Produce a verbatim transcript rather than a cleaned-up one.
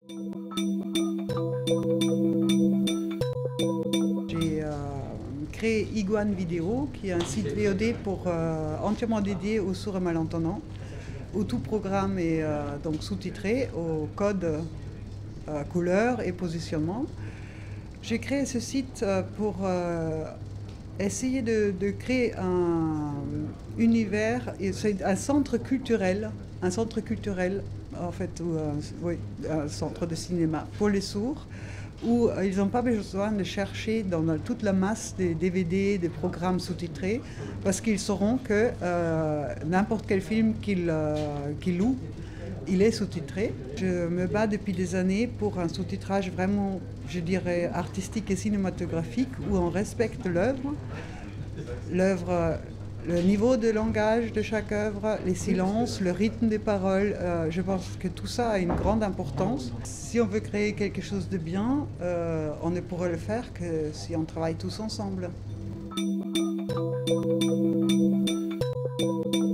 J'ai euh, créé Iguane Vidéo, qui est un site V O D pour, euh, entièrement dédié aux sourds et malentendants, où tout programme est euh, donc sous-titré au code euh, couleur et positionnement. J'ai créé ce site euh, pour euh, essayer de, de créer un univers, et c'est un centre culturel, un centre culturel en fait, ou un, oui, un centre de cinéma pour les sourds, où euh, ils n'ont pas besoin de chercher dans la- toute la masse des D V D, des programmes sous-titrés, parce qu'ils sauront que euh, n'importe quel film qu'ils euh, qu'ils louent, il est sous-titré. Je me bats depuis des années pour un sous-titrage vraiment, je dirais, artistique et cinématographique, où on respecte l'œuvre, l'œuvre, le niveau de langage de chaque œuvre, les silences, le rythme des paroles. Euh, je pense que tout ça a une grande importance. Si on veut créer quelque chose de bien, euh, on ne pourrait le faire que si on travaille tous ensemble.